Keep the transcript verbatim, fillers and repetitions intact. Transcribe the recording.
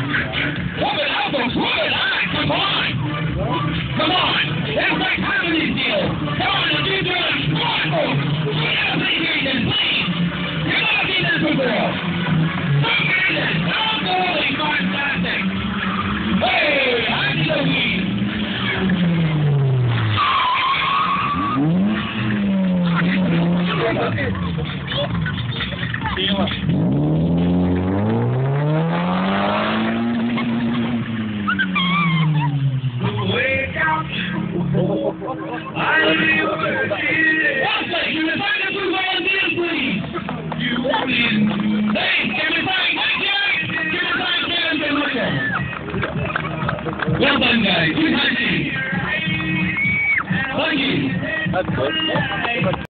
Woman elbows, woman, ah, come on. Come on. Everybody's having these deals. Come on, if you're doing it, come on. Get out of here, then, please. You're not being this girl. Don't get in this. Absolutely fantastic. Hey, I need a weed. Feel it.